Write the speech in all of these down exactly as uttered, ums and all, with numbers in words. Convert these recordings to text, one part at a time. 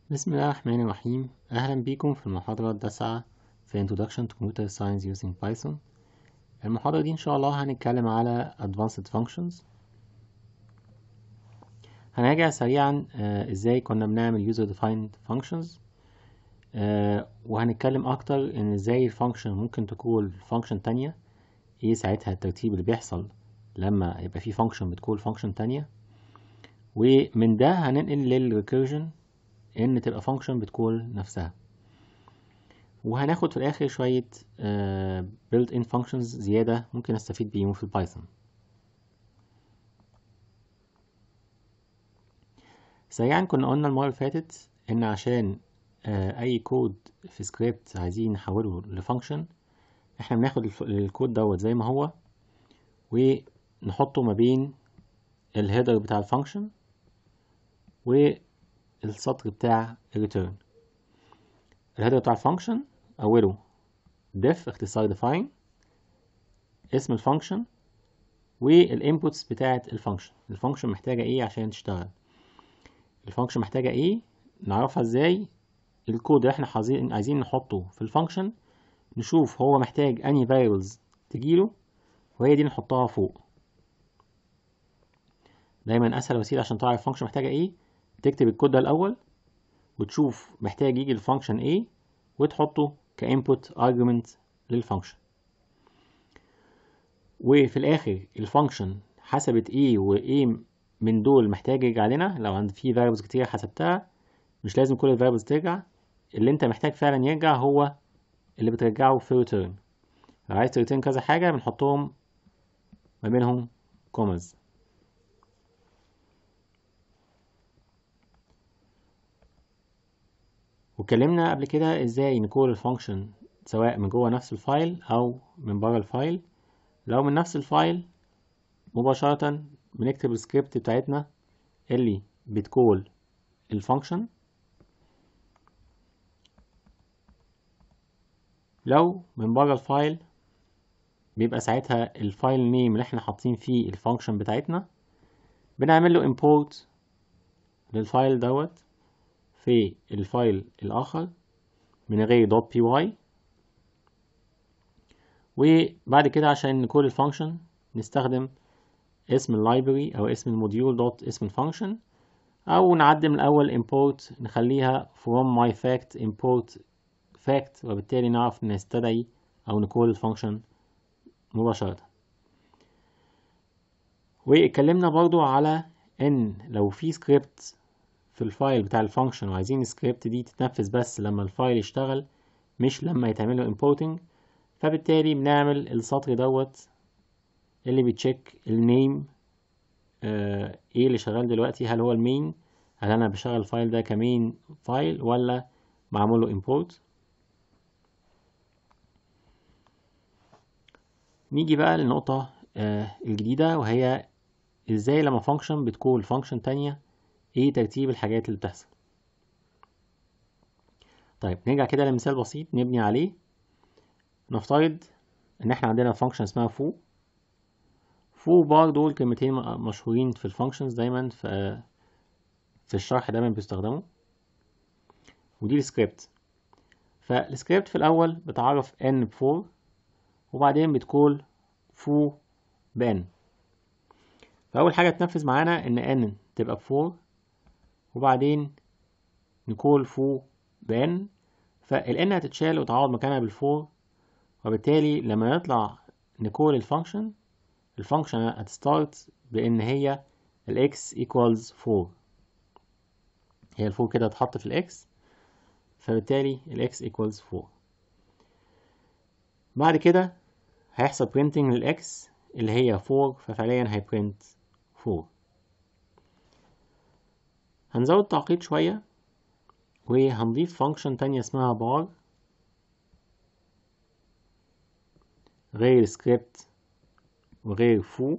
بسم الله الرحمن الرحيم. أهلا بكم في المحاضرة التاسعة في Introduction to Computer Science using Python. المحاضرة دي إن شاء الله هنتكلم على Advanced Functions. هنراجع سريعا آه إزاي كنا بنعمل User Defined Functions، آه وهنتكلم أكتر إن إزاي الفانكشن ممكن تكون فانكشن تانية، إيه ساعتها الترتيب اللي بيحصل لما يبقى في فانكشن بتكون فانكشن تانية، ومن ده هننقل للريكيرجن إن تبقى فانكشن بتكون نفسها. وهناخد في الاخر شوية uh, built in functions زيادة ممكن استفيد بيهم في البايثون. سريعا كنا قلنا المرة اللي فاتت ان عشان uh, اي كود في سكريبت عايزين نحوله لفانكشن، احنا بناخد الكود دوت زي ما هو ونحطه ما بين الهيدر بتاع الفانكشن والسطر بتاع الريتيرن. الهيدر بتاع الفانكشن اوله def اختصار define اسم الفانكشن والانبوتس بتاعت الفانكشن. الفانكشن محتاجة ايه عشان تشتغل، الفانكشن محتاجة ايه نعرفها ازاي. الكود اللي احنا عايزين نحطه في الفانكشن نشوف هو محتاج انهي variables تجيله وهي دي نحطها فوق. دايما اسهل وسيلة عشان تعرف الفانكشن محتاجة ايه تكتب الكود ده الاول وتشوف محتاج يجي الفانكشن ايه وتحطه كانبوت argument للفانكشن، وفي الاخر الفانكشن حسبت ايه وايه من دول محتاج يرجع لنا. لو عند في variables كتير حسبتها مش لازم كل الفاريبلز ترجع، اللي انت محتاج فعلا يرجع هو اللي بترجعه في return. لو عايز تريتيرن كذا حاجة بنحطهم ما بينهم كومز. واتكلمنا قبل كده ازاي نكول الفانكشن سواء من جوه نفس الفايل او من بره الفايل. لو من نفس الفايل مباشرة بنكتب السكريبت بتاعتنا اللي بتكول الفانكشن. لو من بره الفايل بيبقى ساعتها الفايل نيم اللي احنا حاطين فيه الفانكشن بتاعتنا بنعمل له import للفايل دوت في الفايل الآخر من غير .py. وبعد كده عشان نكول الفانكشن نستخدم اسم اللايبرري أو اسم الموديول دوت اسم الفانكشن، أو نعدم الأول import نخليها from my fact import fact، وبالتالي نعرف نستدعي أو نكول الفانكشن مباشرة. واتكلمنا برضو على إن لو في سكريبت في الفايل بتاع الفانكشن وعايزين السكريبت دي تتنفذ بس لما الفايل يشتغل مش لما يتعمل له importing، فبالتالي بنعمل السطر دوت اللي بيتشيك النيم آه ايه اللي شغال دلوقتي، هل هو المين، هل انا بشغل الفايل ده كمين فايل ولا معمول له import. نيجي بقى للنقطة آه الجديدة، وهي ازاي لما فانكشن بتكون فانكشن تانية ايه ترتيب الحاجات اللي بتحصل. طيب نرجع كده لمثال بسيط نبني عليه. نفترض ان احنا عندنا فانكشن اسمها فو. فو بار دول كلمتين مشهورين في الفانكشنز دايما في في الشرح دايما بيستخدموا، ودي السكريبت. فالسكريبت في الاول بتعرف n بفور وبعدين بتقول فو بn. فاول حاجه تنفذ معانا ان n تبقى بفور وبعدين نقول فو بn، فالn هتتشال وتعوض مكانها بالفور، وبالتالي لما نطلع نقول الفانكشن الفانكشن هتستارت بان هي الاكس equals فور. هي الفور كده هتحط في الاكس، فبالتالي الاكس equals فور. بعد كده هيحصل printing للاكس اللي هي فور، ففعليا هيبرنت فور. هنزود تعقيد شوية وهنضيف فانكشن تانية اسمها بار غير سكريبت وغير فو.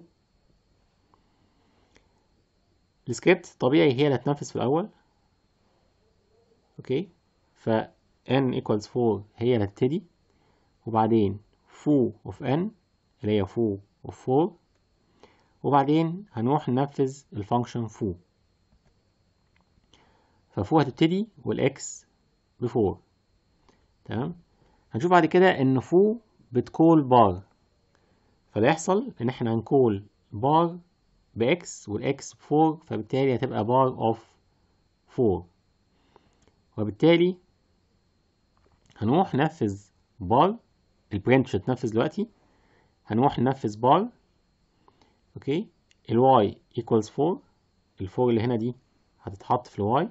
السكريبت طبيعي هي اللي هتنفذ في الأول، اوكي، ف n equals فور هي اللي هتبتدي، وبعدين فو of n اللي هي فو of فور، وبعدين هنروح ننفذ الفانكشن فو. ففو هتبتدي والاكس بفور. تمام. هنشوف بعد كده ان فو بتكول بار، فده يحصل ان احنا هنكول بار باكس والاكس بفور، فبالتالي هتبقى بار اوف فور، وبالتالي هنروح ننفذ بار. البرنت مش هتنفذ دلوقتي، هنروح ننفذ بار. اوكي، الواي equals فور، الفور اللي هنا دي هتتحط في الواي،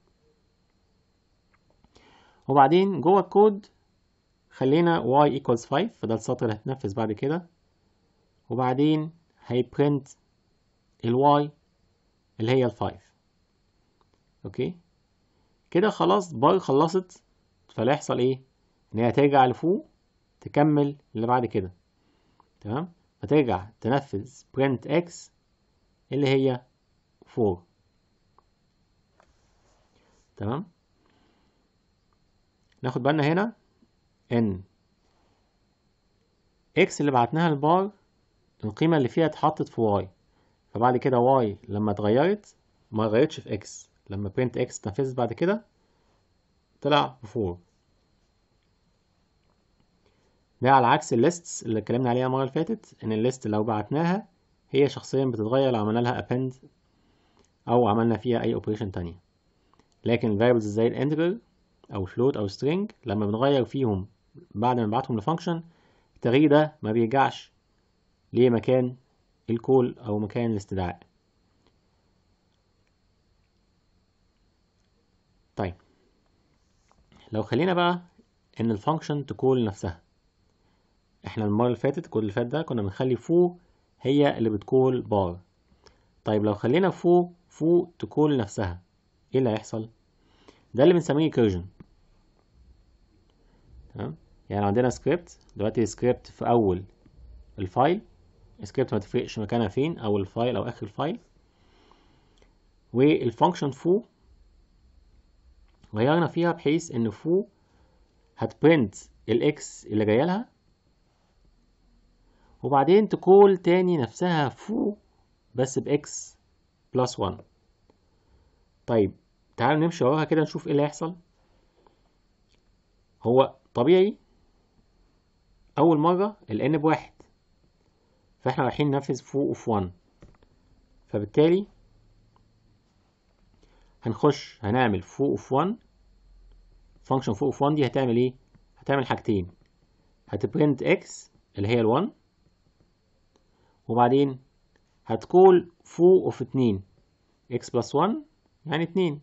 وبعدين جوه الكود خلينا y equals فايف، فده السطر اللي هتنفذ بعد كده، وبعدين هيبرنت الواي اللي هي الفايف. اوكي كده خلاص بار خلصت، فلا يحصل ايه؟ ان هي ترجع لفوق تكمل اللي بعد كده. تمام، فترجع تنفذ print x اللي هي فور. تمام، ناخد بالنا هنا ان x اللي بعتناها للبار القيمة اللي فيها اتحطت في y، فبعد كده y لما اتغيرت ما غيرتش في x، لما print x اتنفذت بعد كده طلع بفور. ده على عكس الليستس اللي اتكلمنا عليها المرة اللي فاتت، ان الليست لو بعتناها هي شخصيا بتتغير لو عملنا لها append او عملنا فيها اي اوبريشن تانية. لكن variables زي الانتجر او float او string لما بنغير فيهم بعد ما نبعتهم لفانكشن، التغيير ده ما بيرجعش لمكان الكول او مكان الاستدعاء. طيب لو خلينا بقى ان الفانكشن تكول نفسها، احنا المرة اللي فاتت الكود اللي فات ده كنا بنخلي فو هي اللي بتكول بار. طيب لو خلينا فو فو تكول نفسها، ايه اللي هيحصل؟ ده اللي بنسميه recursion. تمام، يعني عندنا سكريبت دلوقتي، سكريبت في اول الفايل، سكريبت ما تفرقش مكانها فين، اول الفايل او اخر الفايل، والفانكشن فو غيرنا فيها بحيث ان فو هتبرنت الاكس اللي جايه لها، وبعدين تكول تاني نفسها فو بس باكس بلس واحد. طيب تعالوا نمشي وراها كده نشوف ايه اللي هيحصل. هو طبيعي اول مره الان بواحد، فاحنا رايحين ننفذ فو اوف واحد، فبالتالي هنخش هنعمل فو اوف واحد. فانكشن فو اوف واحد دي هتعمل ايه؟ هتعمل حاجتين، هتبرنت اكس اللي هي ال1، وبعدين هتكول فو اوف اتنين، اكس بلس واحد يعني اتنين،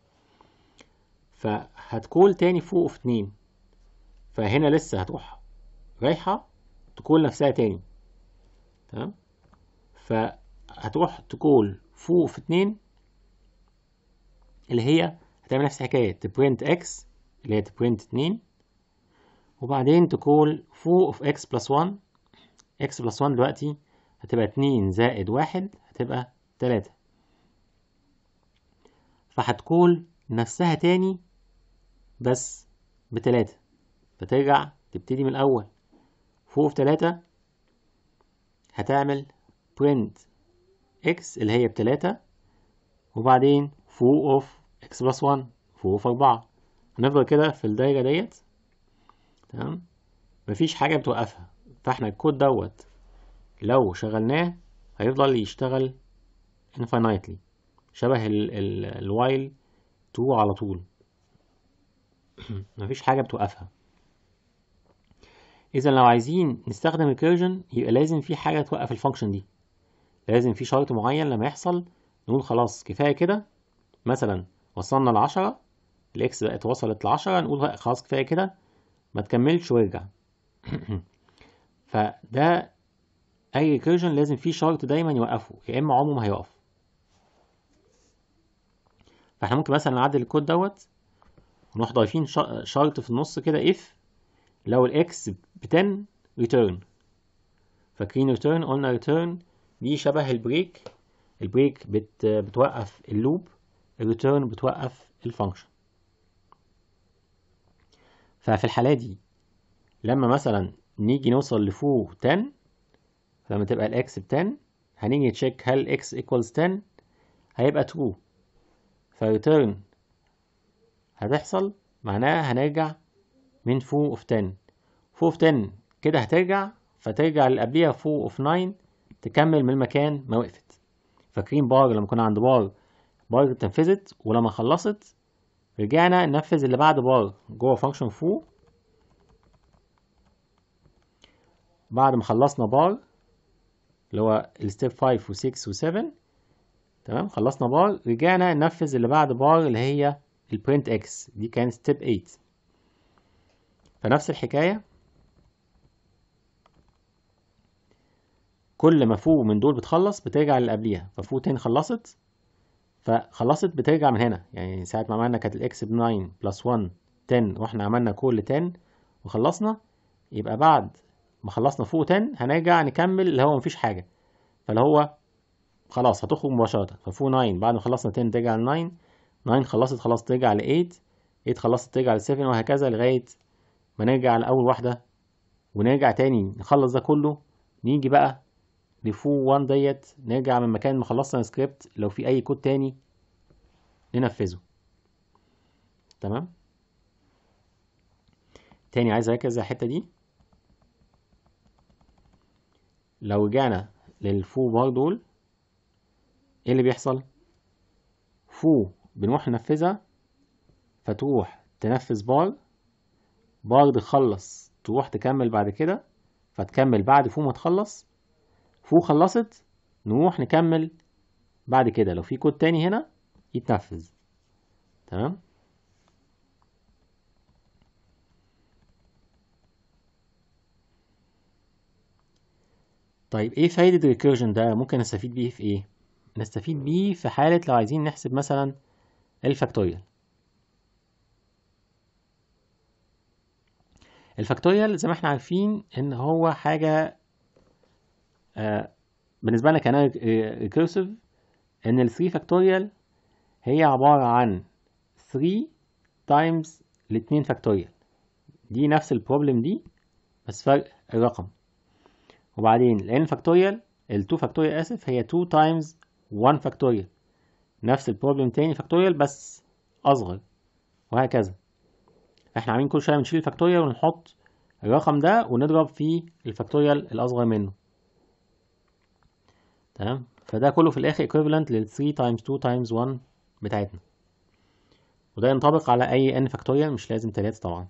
فهتكول تاني فو اوف اتنين، فهنا لسه هتروح رايحة تكول نفسها تاني. تمام، فهتروح تكول فو اوف اتنين اللي هي هتعمل نفس الحكاية، تبرنت اكس اللي هي تبرنت اتنين، وبعدين تكول فو اوف اكس بلس واحد. اكس بلس واحد دلوقتي هتبقى اتنين زائد واحد هتبقى تلاتة، فهتكول نفسها تاني بس بتلاتة، فترجع تبتدي من الأول. فوق في تلاتة هتعمل print x اللي هي بتلاتة، وبعدين فوق اوف x بلس واحد فوق اوف أربعة. هنفضل كده في الدايرة ديت. تمام، مفيش حاجة بتوقفها، فاحنا الكود دوت لو شغلناه هيفضل يشتغل infinitely شبه الوايل تو على طول. مفيش حاجة بتوقفها. إذا لو عايزين نستخدم recursion يبقى لازم في حاجة توقف الفانكشن دي، لازم في شرط معين لما يحصل نقول خلاص كفاية كده. مثلا وصلنا لعشرة، الإكس بقت وصلت لعشرة، نقول خلاص كفاية كده ما تكملش وارجع. فده أي recursion لازم في شرط دايما يوقفه، يا إما عمره ما هيقف. فاحنا ممكن مثلا نعدل الكود دوت ونروح ضايفين شرط في النص كده if لو الاكس ب عشرة return. فاكرين return؟ قلنا return دي شبه البريك، البريك بت بتوقف اللوب، الريتيرن بتوقف الفانكشن. ففي الحالة دي لما مثلا نيجي نوصل لفوق عشرة، لما تبقى الاكس ب عشرة هنيجي نتشيك هل x equals عشرة، هيبقى true، فreturn هتحصل معناها هنرجع من فو اوف عشرة. فو اوف عشرة كده هترجع، فترجع اللي قبليها فو اوف تسعة تكمل من المكان ما وقفت. فاكرين بار لما كنا عند بار، بار اتنفذت ولما خلصت رجعنا ننفذ اللي بعد بار جوه فانكشن فو. بعد ما خلصنا بار اللي هو الستيب خمسة و ستة و سبعة، تمام، خلصنا بار رجعنا ننفذ اللي بعد بار اللي هي البرنت اكس، دي كانت ستيب تمانية. فنفس الحكاية، كل ما فو من دول بتخلص بترجع اللي قبليها. ففو عشرة خلصت، فخلصت بترجع من هنا. يعني ساعة ما عملنا كانت الاكس ب تسعة بلس واحد عشرة، واحنا عملنا كل عشرة وخلصنا، يبقى بعد ما خلصنا فوق عشرة هنرجع نكمل اللي هو مفيش حاجة، فاللي هو خلاص هتخرج مباشرة. ففوق تسعة بعد ما خلصنا عشرة ترجع ل تسعة، تسعة خلصت خلاص ترجع ل تمانية، تمانية خلصت ترجع ل سبعة، وهكذا لغاية ما نرجع لأول واحدة ونرجع تاني نخلص ده كله. نيجي بقى لفو واحد ديت، نرجع من مكان ما خلصنا السكريبت لو في أي كود تاني ننفذه. تمام. تاني عايز اركز على الحته دي. لو رجعنا للفو بار دول، ايه اللي بيحصل؟ فو بنروح ننفذها، فتروح تنفذ بار، بار تخلص تروح تكمل بعد كده، فتكمل بعد فو ما تخلص. فو خلصت نروح نكمل بعد كده لو في كود تاني هنا يتنفذ. تمام. طيب ايه فايدة الريكيرجن ده؟ ممكن نستفيد بيه في ايه؟ نستفيد بيه في حالة لو عايزين نحسب مثلا الفاكتوريال. الفاكتوريال زي ما احنا عارفين ان هو حاجة آه بالنسبة لنا كان ريكيرسيف، ان ال ثري فاكتوريال هي عبارة عن ثري تايمز ال اتنين فاكتوريال. دي نفس البروبلم دي بس فرق الرقم. وبعدين ال n فاكتوريال، ال تو فاكتوريال اسف، هي تو تايمز واحد فاكتوريال، نفس البروبلم تاني فاكتوريال بس اصغر، وهكذا. احنا عاملين كل شويه بنشيل الفاكتوريال ونحط الرقم ده ونضرب في الفاكتوريال الاصغر منه. تمام. فده كله في الاخر equivalent لل ثري تايمز تو تايمز واحد بتاعتنا، وده ينطبق على اي n فاكتوريال، مش لازم تلاتة طبعا.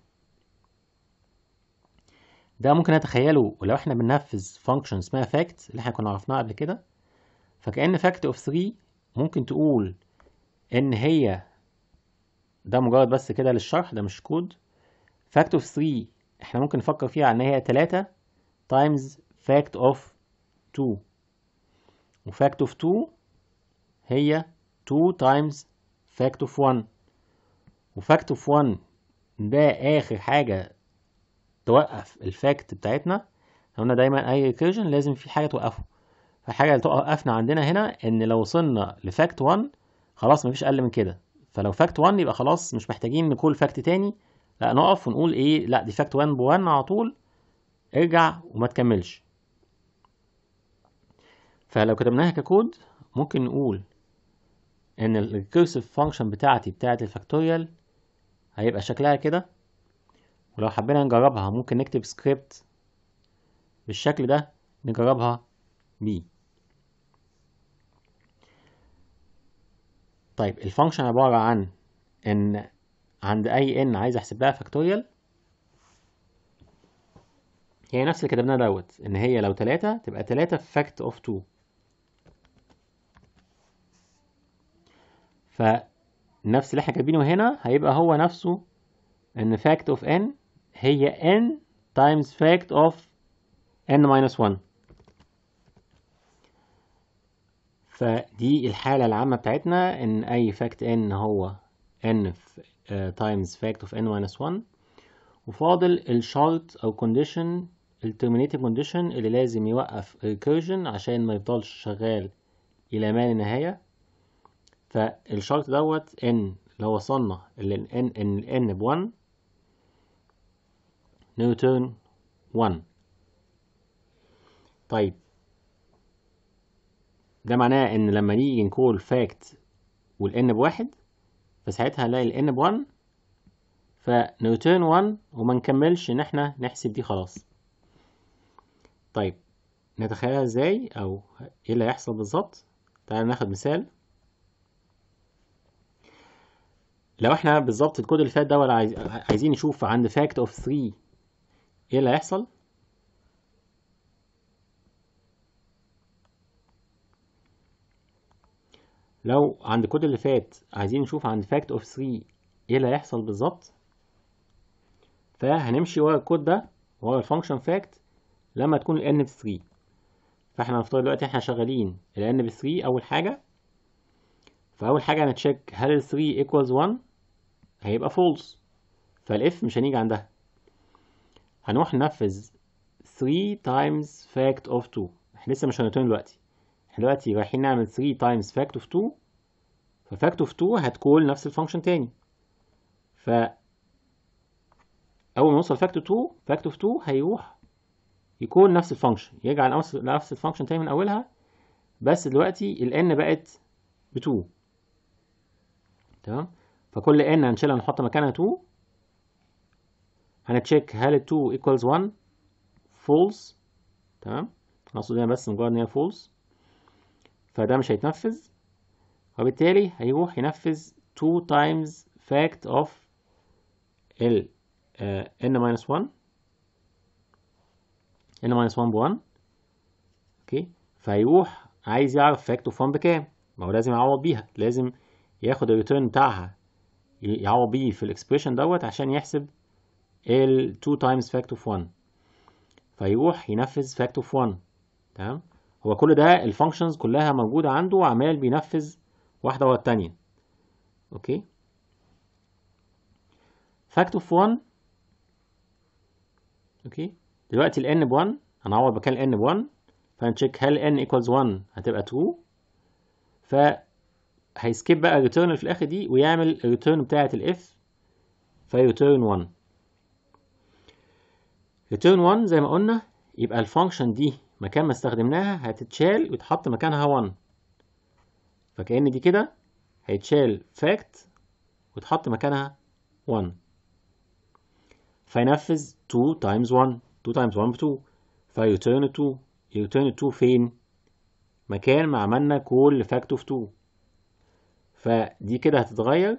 ده ممكن نتخيله ولو احنا بننفذ فانكشن اسمها fact اللي احنا كنا عرفناها قبل كده. فكأن fact of ثري ممكن تقول ان هي، ده مجرد بس كده للشرح، ده مش كود. fact of ثري احنا ممكن نفكر فيها ان هي تلاتة times fact of تو، و fact of تو هي تو times fact of واحد، و fact of واحد ده اخر حاجة توقف الفاكت بتاعتنا. قلنا دايما اي ريكيرجن لازم في حاجة توقفه، فالحاجة اللي توقفنا عندنا هنا ان لو وصلنا لفاكت واحد خلاص مفيش اقل من كده. فلو فاكت واحد يبقى خلاص مش محتاجين نقول فاكت تاني، لا نقف ونقول ايه، لا دي فاكت واحد بواحد على طول، ارجع وما تكملش. فلو كتبناها ككود ممكن نقول ان الريكيرسيف فانكشن بتاعتي بتاعت الفاكتوريال هيبقى شكلها كده. ولو حبينا نجربها ممكن نكتب سكريبت بالشكل ده نجربها بيه. طيب الفانكشن عبارة عن ان عند اي n عايز احسب لها فاكتوريال، هي نفس اللي كتبناه دوت، ان هي لو تلاتة تبقى تلاتة في فاكت اوف تو. فنفس اللي احنا كاتبينه هنا هيبقى هو نفسه، ان fact of n هي n times fact of n minus one. فدي الحالة العامة بتاعتنا، ان اي fact n هو n uh, times fact of n minus one. وفاضل الشرط او condition، ال terminating condition اللي لازم يوقف recursion عشان ما يفضلش شغال الى ما لا نهاية. فالشرط دوت ان لو وصلنا ل n ان ال n ب واحد نريتيرن واحد. طيب ده معناه ان لما نيجي نقول fact وال n بواحد، فساعتها هنلاقي ال n بواحد فنريتيرن واحد وما نكملش ان احنا نحسب دي خلاص. طيب نتخيلها ازاي او ايه اللي هيحصل بالظبط؟ تعالى ناخد مثال. لو احنا بالظبط الكود اللي فات ده ولا عايز... عايزين نشوف عند فاكت اوف ثلاثة ايه اللي هيحصل. لو عند الكود اللي فات عايزين نشوف عند فاكت اوف ثلاثة ايه اللي هيحصل بالظبط، فهنمشي ورا الكود ده ورا الفانكشن فاكت لما تكون ال n ب ثلاثة. فاحنا هنفترض دلوقتي احنا شغالين ال n ب ثلاثة اول حاجه، فاول حاجه هنتشيك هل ال ثلاثة equals واحد، هيبقى false، فالاف مش هنيجي عندها. هنروح ننفذ ثلاثة times fact of اتنين. احنا لسه مش هنرتين دلوقتي، احنا دلوقتي رايحين نعمل ثلاثة times fact of اتنين، ففاكت of اتنين هتكون نفس الفانكشن تاني. ف اول ما نوصل فاكت اتنين، فاكت of اتنين هيروح يكون نفس الفانكشن، يرجع لنفس الفانكشن تاني من اولها، بس دلوقتي ال n بقت ب اتنين. تمام؟ فكل n هنشيلها نحط مكانها اتنين، هنتشيك هل ال اتنين equals واحد false. تمام؟ نقصد هنا بس مجرد ان هي false، فده مش هيتنفذ، وبالتالي هيروح ينفذ اتنين times fact of ال uh, n minus واحد، n minus واحد ب واحد. اوكي، فهيروح عايز يعرف fact of واحد بكام، ما هو لازم يعوض بيها، لازم ياخد الريتيرن بتاعها يعوض بيه في الاكسبريشن دوت عشان يحسب ال اتنين times fact of واحد، فيروح ينفذ fact of واحد. تمام؟ هو كل ده الفانكشنز كلها موجوده عنده وعمال بينفذ واحده ورا الثانيه. اوكي، fact of واحد. اوكي، دلوقتي ال n ب واحد، هنعوض مكان ال n ب واحد، فهنشيك هل n equals واحد هتبقى true، فهيسكيب بقى الريتيرن اللي في الاخر دي ويعمل الريتيرن بتاعه الاف، فيريتيرن واحد. ريتيرن واحد زي ما قلنا يبقى الفانكشن دي مكان ما استخدمناها هتتشال ويتحط مكانها واحد، فكأن دي كده هيتشال fact ويتحط مكانها واحد، فينفذ اتنين times واحد، اتنين times واحد ب اتنين، فيريتيرن اتنين. يريتيرن اتنين فين؟ مكان ما عملنا كل fact of اتنين، فدي كده هتتغير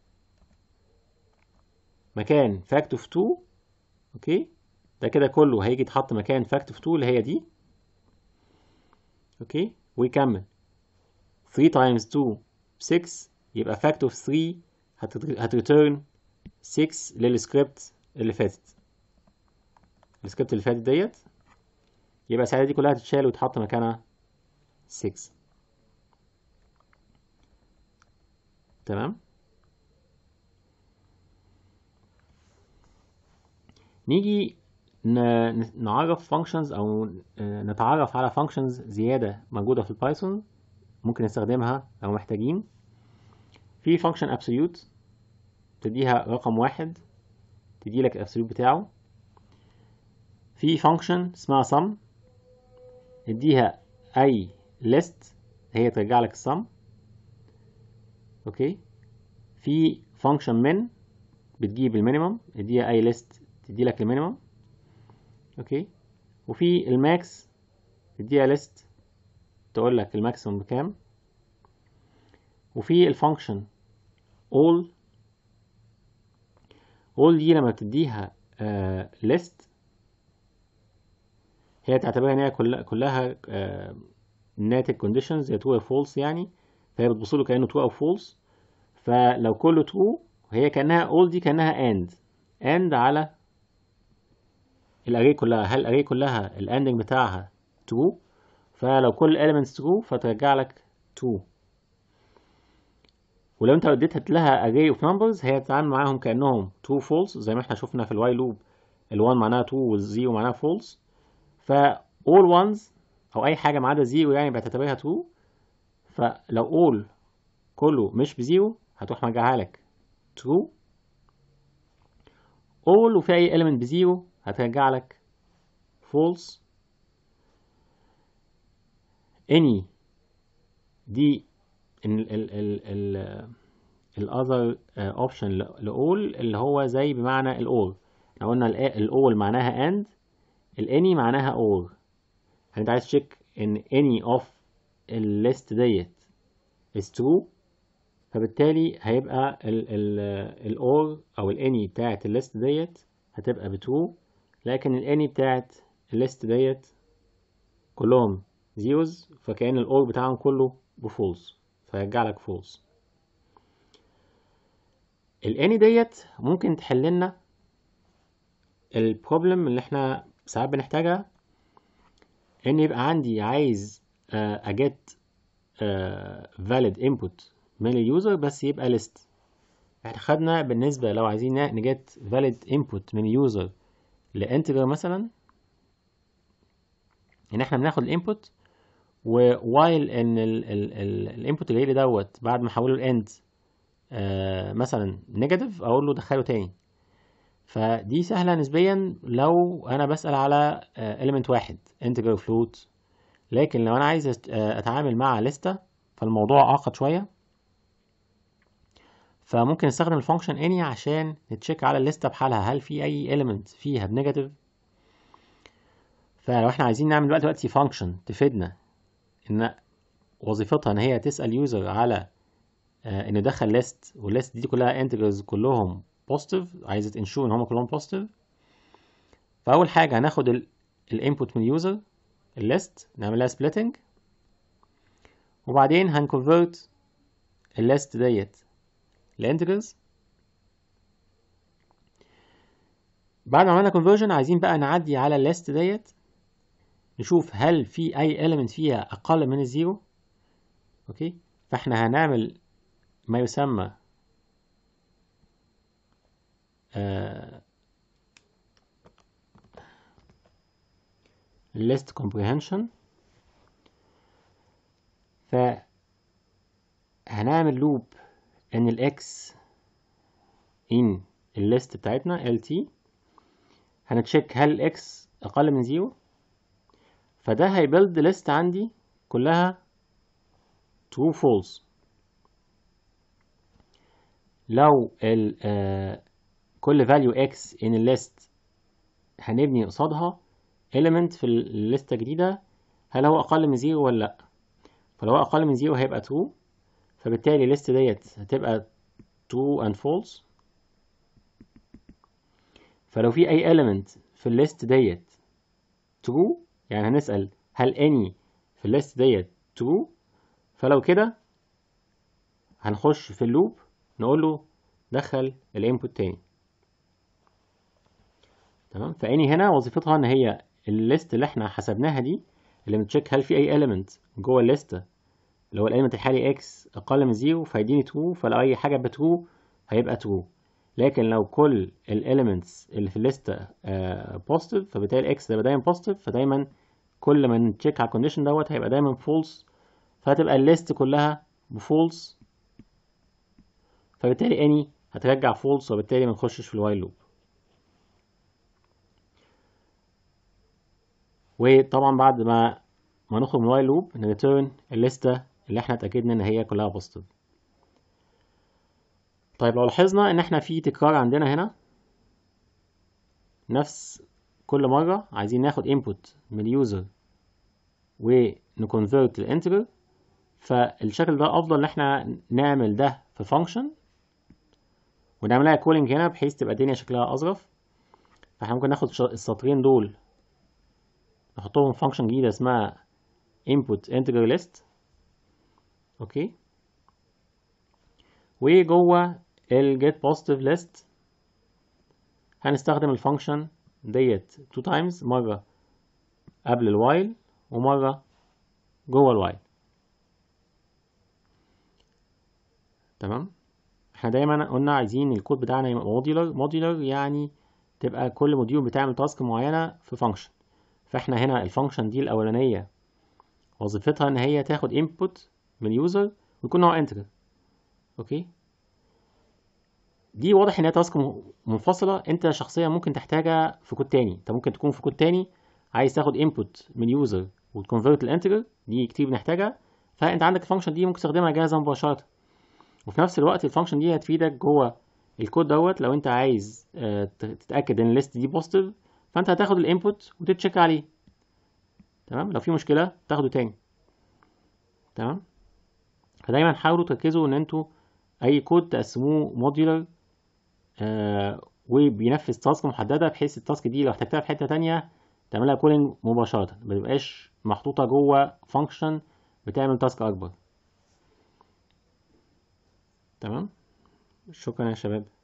مكان fact of اتنين. اوكي، ده كده كله هيجي يتحط مكان fact of اتنين اللي هي دي. اوكي، ويكمل ثلاثة times اتنين ب ستة، يبقى fact of ثلاثة هتريتيرن ستة للسكريبت اللي فاتت، السكريبت اللي فاتت ديت، يبقى ساعتها دي كلها هتتشال ويتحط مكانها ستة. تمام؟ نيجي نعرف functions او نتعرف على functions زيادة موجودة في البايثون ممكن نستخدمها لو محتاجين. في function absolute تديها رقم واحد، تدي لك الابسوليوت بتاعه. في function اسمها sum تديها اي list هي ترجع لك السم. اوكي، في function min بتجيب المينيمم، تديها اي list تدي لك المينيمم. اوكي، وفي الماكس تديها list تقول لك الماكسيمم بكام. وفي الفانكشن all all دي لما بتديها آه list هي تعتبرها ان هي كلها كلها آه ناتج conditions زي true or false يعني، فهي بتبص له كانه true او false. فلو كله true هي كانها all دي كانها and and على الاري كلها، هل الاري كلها الاندنج بتاعها true، فلو كل elements true فترجع لك true. ولو انت اديت لها array of numbers هي تتعامل معاهم كانهم true false زي ما احنا شفنا في الواي لوب، ال1 معناها true وال0 معناها false. ف all ones او اي حاجه ما عدا زيرو يعني بتعتبرها true، فلو all كله مش بزيرو هتروح مرجعها لك true، all وفي اي element بزيرو هترجع لك false. any دي ال ال ال ال الاذر اوبشن لاول اللي هو زي بمعنى الاور. احنا قلنا الاول معناها اند، الاني معناها اور. انت عايز تشيك ان any of الليست ديت is true، فبالتالي هيبقى الاور او الاني بتاعت الليست ديت هتبقى بترو، لكن الاني بتاعت الليست ديت كلهم زيروز، فكأن الاور بتاعهم كله بفولس، فيرجع لك فولس. الاني ديت ممكن تحل لنا البروبلم اللي احنا ساعات بنحتاجها، ان يبقى عندي عايز اجت valid input من اليوزر بس يبقى list. احنا خدنا بالنسبة لو عايزين نجت valid input من اليوزر لانتجر مثلا، ان احنا بناخد الانبوت و while ان الانبوت اللي هي دوت بعد ما احوله لاند آه مثلا نيجاتيف اقول له دخله تاني. فدي سهلة نسبيا لو انا بسأل على آه element واحد integer float، لكن لو انا عايز اتعامل مع لستة فالموضوع اعقد شوية، فممكن نستخدم الفانكشن any عشان نتشيك على الليستة بحالها هل في اي element فيها بنيجاتيف. فلو احنا عايزين نعمل دلوقتي دلوقتي فانكشن تفيدنا ان وظيفتها ان هي تسأل يوزر على آه انه يدخل ليست، والليست دي كلها انتجرز كلهم بوزيتيف، عايزة تنشور ان هم كلهم بوزيتيف. فاول حاجة هناخد الانبوت من اليوزر الليست نعملها سبليتنج، وبعدين هنكونفرت الليست ديت لانتجرز. بعد ما عملنا conversion عايزين بقى نعدي على الليست ديت نشوف هل في اي element فيها اقل من الزيرو. اوكي، فاحنا هنعمل ما يسمى آه list comprehension. فهنعمل لوب ان الاكس in الليست بتاعتنا lt، هنتشيك هل الاكس اقل من زيرو، فده هيبلد ليست عندي كلها true false. لو ال آه كل value x in الليست هنبني قصادها element في الليستة الجديدة هل هو اقل من زيرو ولا لا. فلو هو اقل من زيرو هيبقى true، فبالتالي الليست ديت هتبقى true and false. فلو في اي element في الليست ديت true يعني هنسأل هل any في الليست ديت true، فلو كده هنخش في اللوب نقول له دخل الانبوت تاني. تمام، فاني هنا وظيفتها ان هي الليست اللي احنا حسبناها دي اللي بنتشيك هل في اي element جوه الليسته اللي هو الاليمنت الحالي x اقل من زيرو فيديني true، فلو اي حاجه بترو هيبقى true. لكن لو كل الاليمنتس اللي في الليسته بوزيتيف uh, فبالتالي x هيبقى دايما بوزيتيف، فدايما كل ما نتشيك على الكونديشن دوت هيبقى دايما false، فهتبقى الليست كلها بفولس، فبالتالي any هترجع false، وبالتالي ما نخشش في الوايل لوب. وطبعا بعد ما ما نخرج من الوايل لوب نريتيرن الليسته اللي احنا اتاكدنا ان هي كلها بوزيتيف. طيب لو لاحظنا ان احنا في تكرار عندنا هنا، نفس كل مره عايزين ناخد input من اليوزر ونكونفيرت الانتجر، فالشكل ده افضل ان احنا نعمل ده في فانكشن ونعملها كولينج هنا بحيث تبقى الدنيا شكلها اظرف. فاحنا ممكن ناخد السطرين دول نحطهم في فانكشن جديده اسمها input integer list. اوكي، وجوه ال get positive list هنستخدم الفانكشن ديت two times، مره قبل الوايل ومره جوه الوايل. تمام، احنا دايما قلنا عايزين الكود بتاعنا يبقى موديولر. موديولر يعني تبقى كل موديول بتعمل تاسك معينه في فانكشن. فاحنا هنا الفانكشن دي الاولانيه وظيفتها ان هي تاخد input من اليوزر ويكون نوع انتجر. اوكي، دي واضح ان هي تاسك منفصله انت شخصيا ممكن تحتاجها في كود تاني. انت ممكن تكون في كود تاني عايز تاخد input من يوزر وتكونفيرت الانتجر، دي كتير بنحتاجها، فانت عندك الفانكشن دي ممكن تستخدمها جاهزه مباشره. وفي نفس الوقت الفانكشن دي هتفيدك جوه الكود دوت. لو انت عايز اه تتاكد ان الليست دي بوزيتيف، فانت هتاخد الانبوت وتتشيك عليه، تمام. لو في مشكله تاخده تاني، تمام. فدايما حاولوا تركزوا ان انتوا اي كود تقسموه موديولر آه وبينفذ تاسك محدده، بحيث التاسك دي لو احتجتها في حته تانية تعملها كولينج مباشره، ما تبقاش محطوطه جوه فانكشن بتعمل تاسك اكبر، تمام. شكرا يا شباب.